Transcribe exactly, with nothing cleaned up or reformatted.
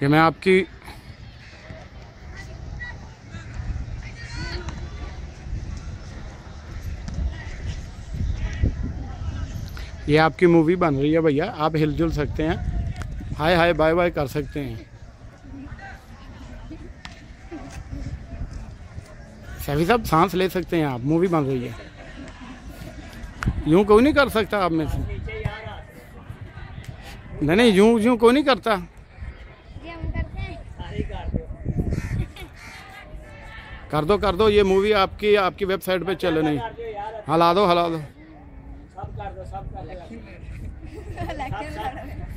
ये मैं आपकी ये आपकी मूवी बन रही है भैया, आप हिलजुल सकते हैं, हाय हाय बाय बाय कर सकते हैं। सभी सब सांस ले सकते हैं आप, मूवी बन रही है। यूं कोई नहीं कर सकता आप में से, नहीं नहीं यूं यूं कोई नहीं करता। कर दो कर दो, ये मूवी आपकी आपकी वेबसाइट पे चले नहीं, हिला दो हिला दो।